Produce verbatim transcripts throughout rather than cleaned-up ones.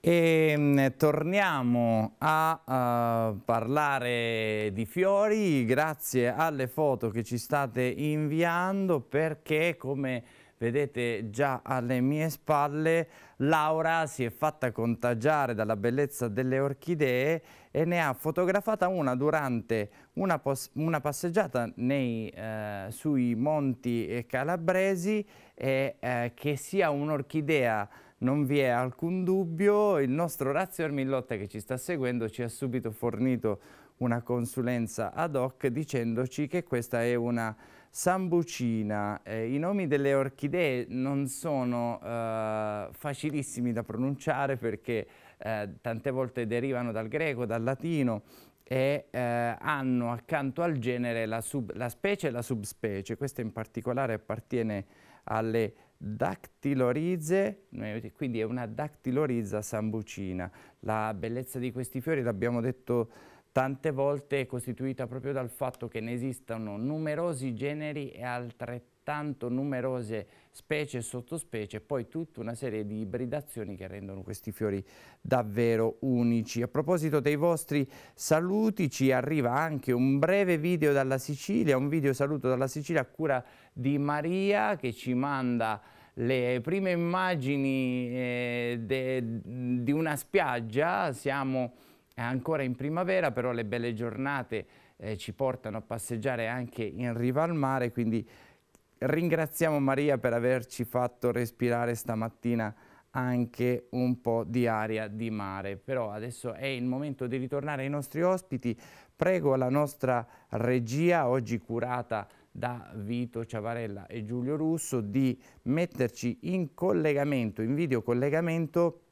E mh, torniamo a, a parlare di fiori grazie alle foto che ci state inviando, perché come vedete già alle mie spalle Laura si è fatta contagiare dalla bellezza delle orchidee e ne ha fotografata una durante una, pos- una passeggiata nei, eh, sui monti eh, calabresi e eh, che sia un'orchidea non vi è alcun dubbio. Il nostro Orazio Ermillotta, che ci sta seguendo, ci ha subito fornito una consulenza ad hoc dicendoci che questa è una sambucina. Eh, I nomi delle orchidee non sono eh, facilissimi da pronunciare perché eh, tante volte derivano dal greco, dal latino e eh, hanno accanto al genere la, sub, la specie e la subspecie. Questa in particolare appartiene alle dactilorize, quindi è una dactilorizza sambucina. La bellezza di questi fiori, l'abbiamo detto tante volte, è costituita proprio dal fatto che ne esistano numerosi generi e altrettanto numerose specie e sottospecie, poi tutta una serie di ibridazioni che rendono questi fiori davvero unici. A proposito dei vostri saluti, ci arriva anche un breve video dalla Sicilia, un video saluto dalla Sicilia a cura di Maria, che ci manda le prime immagini eh, de, di una spiaggia. Siamo ancora in primavera, però le belle giornate eh, ci portano a passeggiare anche in riva al mare, quindi ringraziamo Maria per averci fatto respirare stamattina anche un po' di aria di mare. Però adesso è il momento di ritornare ai nostri ospiti. Prego la nostra regia, oggi curata da Vito Ciavarella e Giulio Russo, di metterci in collegamento, in video collegamento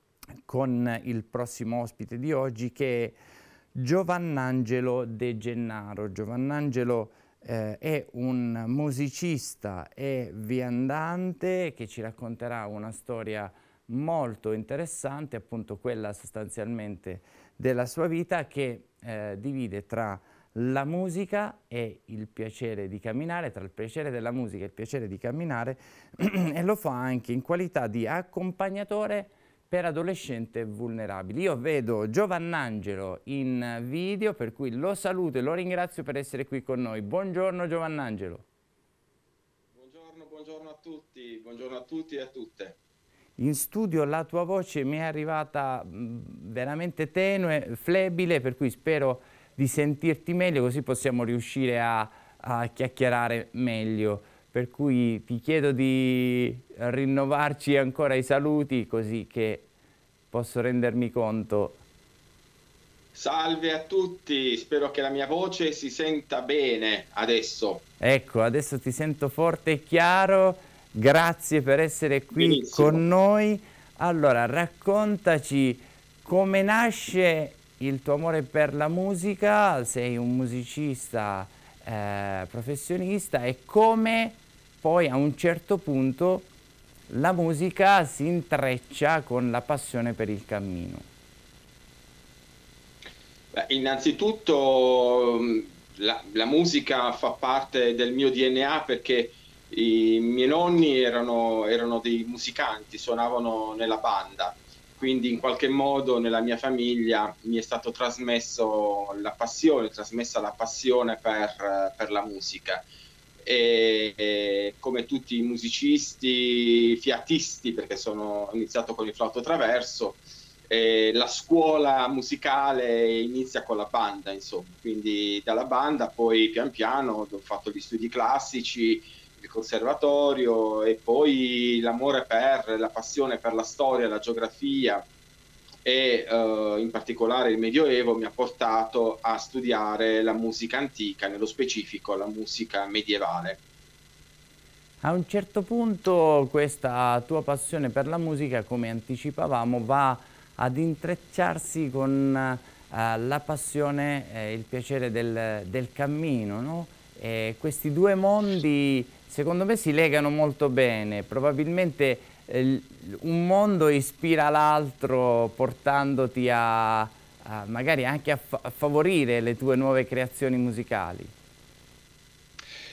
con il prossimo ospite di oggi, che è Giovannangelo De Gennaro. Giovannangelo eh, è un musicista e viandante che ci racconterà una storia molto interessante, appunto quella sostanzialmente della sua vita, che eh, divide tra la musica e il piacere di camminare, tra il piacere della musica e il piacere di camminare, e lo fa anche in qualità di accompagnatore per adolescenti vulnerabili. Io vedo Giovannangelo in video, per cui lo saluto e lo ringrazio per essere qui con noi. Buongiorno Giovannangelo. Buongiorno, buongiorno a tutti, buongiorno a tutti e a tutte. In studio la tua voce mi è arrivata mh, veramente tenue, flebile, per cui spero di sentirti meglio, così possiamo riuscire a, a chiacchierare meglio. Per cui ti chiedo di rinnovarci ancora i saluti, così che posso rendermi conto. Salve a tutti, spero che la mia voce si senta bene adesso. Ecco, adesso ti sento forte e chiaro, grazie per essere qui con Benissimo. noi. Allora, raccontaci come nasce il tuo amore per la musica, sei un musicista eh, professionista, e come poi a un certo punto la musica si intreccia con la passione per il cammino. Beh, innanzitutto mh, la, la musica fa parte del mio D N A perché i miei nonni erano, erano dei musicanti, suonavano nella banda, quindi in qualche modo nella mia famiglia mi è stato trasmesso la passione, trasmessa la passione per, per la musica. E, e come tutti i musicisti, fiatisti, perché sono ho iniziato con il flauto traverso, eh, la scuola musicale inizia con la banda, insomma, quindi dalla banda poi pian piano ho fatto gli studi classici, il conservatorio e poi l'amore per, la passione per la storia, la geografia e eh, in particolare il Medioevo mi ha portato a studiare la musica antica, nello specifico la musica medievale. A un certo punto questa tua passione per la musica, come anticipavamo, va ad intrecciarsi con eh, la passione e il piacere del, del cammino, no? E questi due mondi secondo me si legano molto bene, probabilmente eh, un mondo ispira l'altro portandoti a, a magari anche a, fa a favorire le tue nuove creazioni musicali.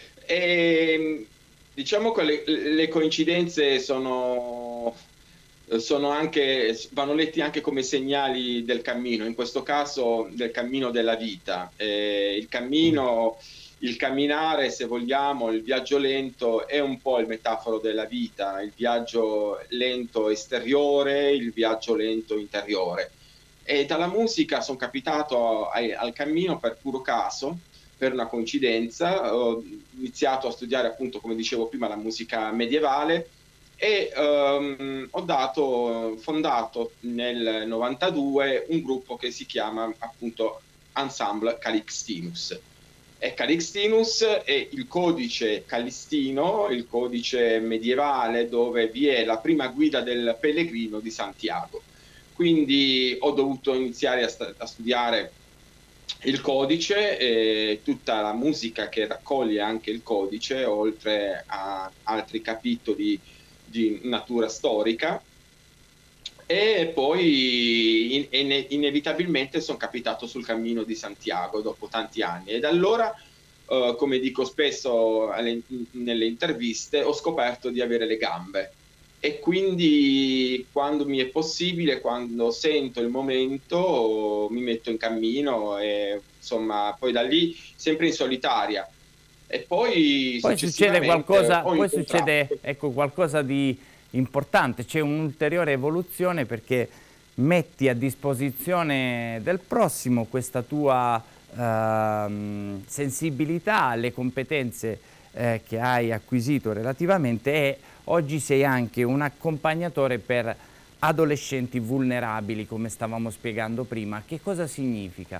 E, diciamo che le, le coincidenze sono, sono anche, vanno letti anche come segnali del cammino, in questo caso del cammino della vita. Eh, il cammino, il camminare, se vogliamo, il viaggio lento è un po' il metaforo della vita, il viaggio lento esteriore, il viaggio lento interiore. E dalla musica sono capitato a, al cammino per puro caso, per una coincidenza. Ho iniziato a studiare, appunto, come dicevo prima, la musica medievale e um, ho dato, fondato nel novantadue un gruppo che si chiama appunto Ensemble Calixtinus. E Calixtinus è il codice calistino, il codice medievale dove vi è la prima guida del pellegrino di Santiago. Quindi ho dovuto iniziare a, st- a studiare il codice e tutta la musica che raccoglie anche il codice, oltre a altri capitoli di natura storica, e poi in, in, inevitabilmente sono capitato sul cammino di Santiago dopo tanti anni, e da allora, uh, come dico spesso alle, nelle interviste, ho scoperto di avere le gambe, e quindi quando mi è possibile, quando sento il momento, mi metto in cammino, e insomma poi da lì sempre in solitaria. E poi Poi succede successivamente qualcosa, ho poi incontrato. succede, ecco, qualcosa di importante, c'è un'ulteriore evoluzione perché metti a disposizione del prossimo questa tua ehm, sensibilità, le competenze eh, che hai acquisito relativamente, e oggi sei anche un accompagnatore per adolescenti vulnerabili, come stavamo spiegando prima. Che cosa significa?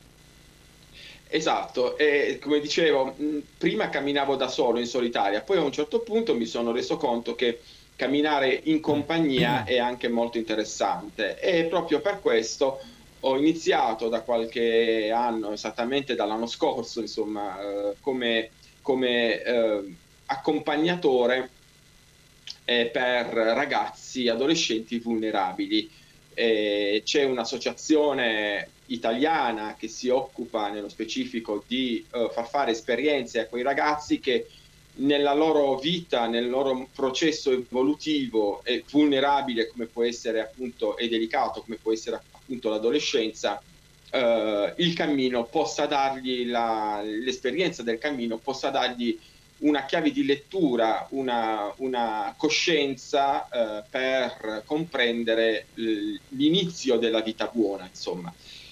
Esatto, e come dicevo, mh, prima camminavo da solo in solitaria, poi a un certo punto mi sono reso conto che camminare in compagnia è anche molto interessante, e proprio per questo ho iniziato da qualche anno, esattamente dall'anno scorso, insomma, eh, come, come eh, accompagnatore eh, per ragazzi, adolescenti vulnerabili. Eh, c'è un'associazione italiana che si occupa nello specifico di uh, far fare esperienze a quei ragazzi che nella loro vita, nel loro processo evolutivo e vulnerabile come può essere appunto, e delicato come può essere appunto l'adolescenza, uh, il cammino possa dargli la, l'esperienza del cammino possa dargli una chiave di lettura, una, una coscienza eh, per comprendere l'inizio della vita buona, insomma.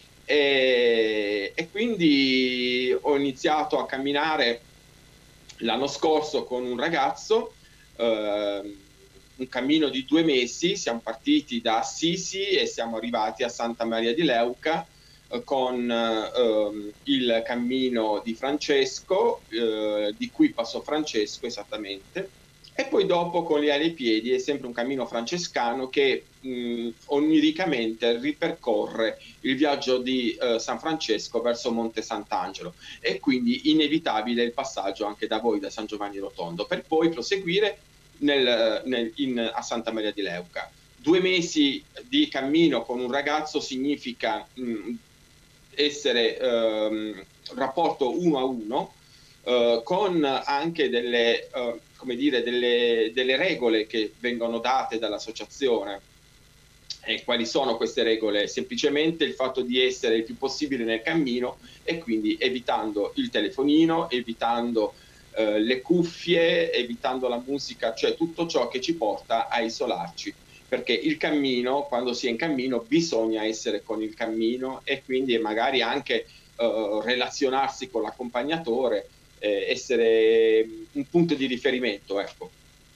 E, e quindi ho iniziato a camminare l'anno scorso con un ragazzo, eh, un cammino di due mesi. Siamo partiti da Assisi e siamo arrivati a Santa Maria di Leuca, con eh, il cammino di Francesco, eh, di cui passò Francesco esattamente, e poi dopo con gli ali ai piedi è sempre un cammino francescano che mh, oniricamente ripercorre il viaggio di eh, San Francesco verso Monte Sant'Angelo, e quindi inevitabile il passaggio anche da voi, da San Giovanni Rotondo, per poi proseguire nel, nel, in, a Santa Maria di Leuca. Due mesi di cammino con un ragazzo significa mh, essere ehm, rapporto uno a uno, eh, con anche delle, eh, come dire, delle, delle regole che vengono date dall'associazione. E quali sono queste regole? Semplicemente il fatto di essere il più possibile nel cammino, e quindi evitando il telefonino, evitando eh, le cuffie, evitando la musica, cioè tutto ciò che ci porta a isolarci. Perché il cammino, quando si è in cammino, bisogna essere con il cammino, e quindi magari anche eh, relazionarsi con l'accompagnatore, eh, essere un punto di riferimento, ecco.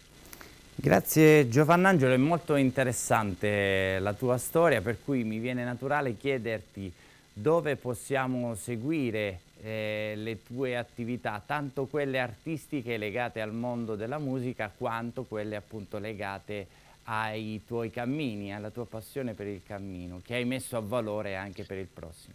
Grazie Giovannangelo, è molto interessante la tua storia, per cui mi viene naturale chiederti dove possiamo seguire eh, le tue attività, tanto quelle artistiche legate al mondo della musica, quanto quelle appunto legate ai tuoi cammini, alla tua passione per il cammino, che hai messo a valore anche per il prossimo.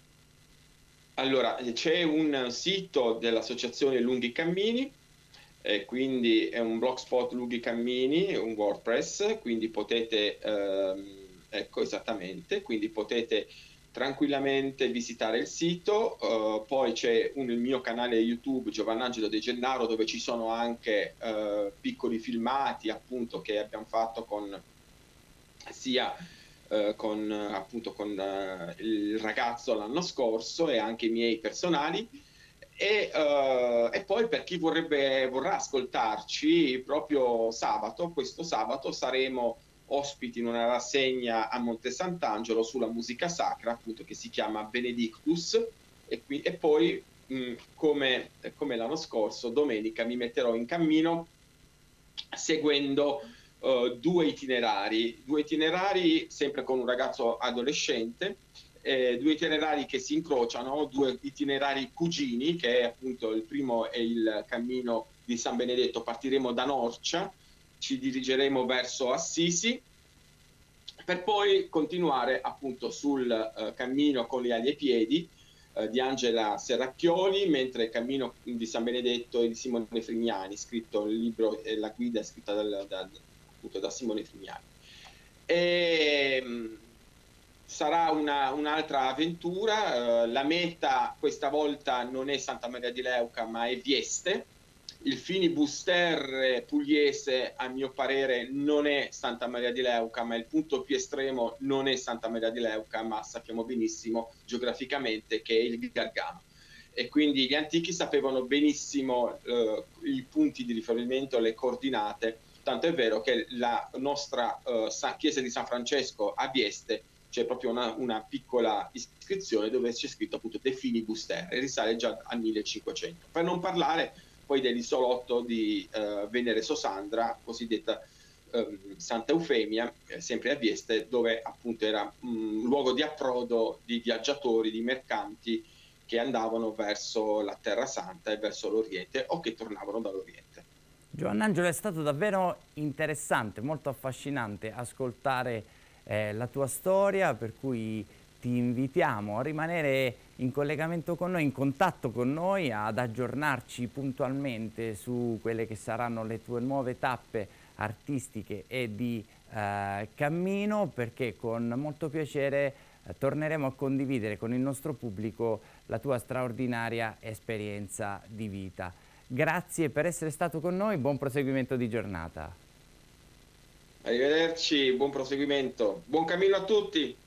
Allora, c'è un sito dell'associazione Lunghi Cammini, eh, quindi è un blogspot Lunghi Cammini, un WordPress, quindi potete, ehm, ecco esattamente, quindi potete tranquillamente visitare il sito. Uh, poi c'è un, il mio canale YouTube Giovannangelo De Gennaro, dove ci sono anche uh, piccoli filmati appunto che abbiamo fatto con sia eh, con, appunto, con eh, il ragazzo l'anno scorso e anche i miei personali. E, eh, e poi per chi vorrebbe, vorrà ascoltarci, proprio sabato, questo sabato saremo ospiti in una rassegna a Monte Sant'Angelo sulla musica sacra, appunto, che si chiama Benedictus, e, qui, e poi mh, come, come l'anno scorso, domenica mi metterò in cammino seguendo uh, due itinerari, due itinerari sempre con un ragazzo adolescente, eh, due itinerari che si incrociano, due itinerari cugini, che è appunto il primo è il cammino di San Benedetto. Partiremo da Norcia, ci dirigeremo verso Assisi, per poi continuare appunto sul uh, cammino con gli ali ai piedi uh, di Angela Serracchioli, mentre il cammino di San Benedetto è di Simone Frignani, scritto il libro e la guida è scritta dal, dal, appunto da Simone Frignani. E, mh, sarà una, un'altra avventura, uh, la meta questa volta non è Santa Maria di Leuca ma è Vieste. Il finibusterre pugliese, a mio parere, non è Santa Maria di Leuca, ma il punto più estremo non è Santa Maria di Leuca, ma sappiamo benissimo geograficamente che è il Gargano. E quindi gli antichi sapevano benissimo eh, i punti di riferimento, le coordinate, tanto è vero che la nostra eh, chiesa di San Francesco a Vieste c'è proprio una, una piccola iscrizione dove c'è scritto appunto De Finibusterre, risale già al millecinquecento. Per non parlare poi dell'isolotto di uh, Venere Sosandra, cosiddetta um, Santa Eufemia, eh, sempre a Vieste, dove appunto era un um, luogo di approdo di viaggiatori, di mercanti che andavano verso la Terra Santa e verso l'Oriente o che tornavano dall'Oriente. Giovannangelo, è stato davvero interessante, molto affascinante ascoltare eh, la tua storia, per cui ti invitiamo a rimanere in collegamento con noi, in contatto con noi, ad aggiornarci puntualmente su quelle che saranno le tue nuove tappe artistiche e di eh, cammino, perché con molto piacere eh, torneremo a condividere con il nostro pubblico la tua straordinaria esperienza di vita. Grazie per essere stato con noi, buon proseguimento di giornata. Arrivederci, buon proseguimento, buon cammino a tutti!